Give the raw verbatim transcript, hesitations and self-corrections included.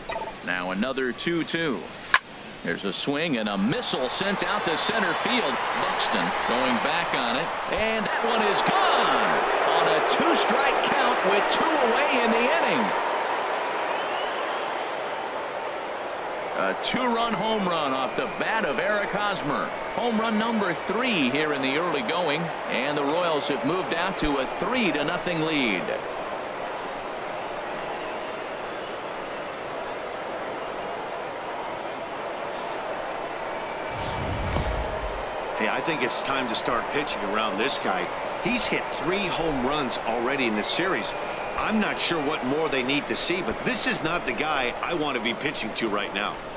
Now another two two. There's a swing and a missile sent out to center field. Buxton going back on it, and that one is gone on a two-strike count with two away in the inning. A two-run home run off the bat of Eric Hosmer. Home run number three here in the early going, and the Royals have moved out to a three to nothing lead. Hey, I think it's time to start pitching around this guy. He's hit three home runs already in this series. I'm not sure what more they need to see, but this is not the guy I want to be pitching to right now.